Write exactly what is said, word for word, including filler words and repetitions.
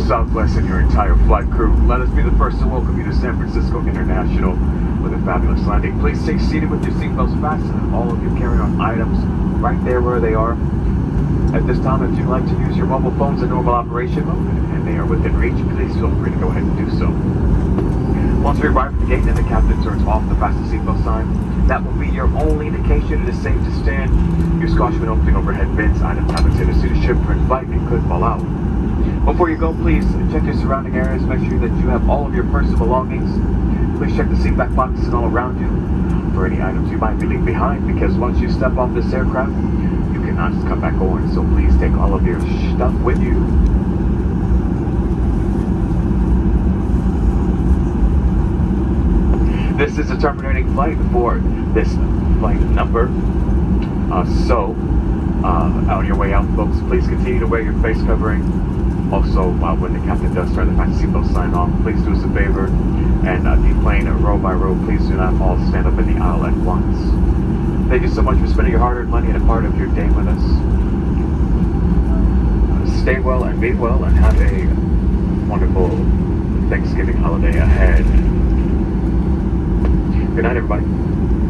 Southwest and your entire flight crew, let us be the first to welcome you to San Francisco International with a fabulous landing. Please stay seated with your seatbelts fastened and all of your carry-on items right there where they are. At this time, if you'd like to use your mobile phones in normal operation mode and they are within reach, please feel free to go ahead and do so. Once we arrive at the gate and the captain turns off the fasten seatbelt sign, that will be your only indication it is safe to stand. Your Scotchman opening overhead bins, items having tendency to shift during flight and could fall out. Before you go, please check your surrounding areas, make sure that you have all of your personal belongings. Please check the seat back boxes all around you for any items you might be leaving behind, because once you step off this aircraft, you cannot just come back on, so please take all of your stuff with you. This is a terminating flight for this flight number. Uh, so, uh, on your way out, folks, please continue to wear your face covering. Also, uh, when the captain does start the fasten seatbelt sign off, please do us a favor and uh, deplane row by row. Please do not all stand up in the aisle at once. Thank you so much for spending your hard-earned money and a part of your day with us. Uh, stay well and be well, and have a wonderful Thanksgiving holiday ahead. Good night, everybody.